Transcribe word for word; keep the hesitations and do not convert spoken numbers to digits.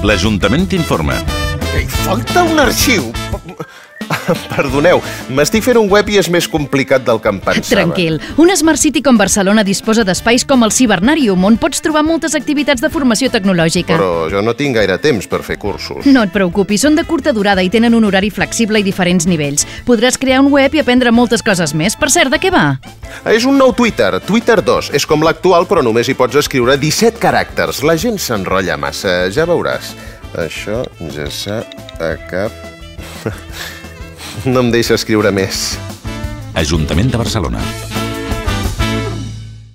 L'Ajuntament t'informa. Ei, falta un arxiu. Perdoneu, m'estic fent un web i és més complicat del que em pensava. Tranquil. Una Smart City com Barcelona disposa d'espais com el Cibernarium, on pots trobar moltes activitats de formació tecnològica. Però jo no tinc gaire temps per fer cursos. No et preocupis, són de curta durada i tenen un horari flexible i diferents nivells. Podràs crear un web i aprendre moltes coses més. Per cert, de què va? És un nou Twitter, Twitter dos. És com l'actual, però només hi pots escriure disset caràcters. La gent s'enrotlla massa, ja veuràs. Això ja s'ha acabat. No em deixa escriure més. Ajuntament de Barcelona.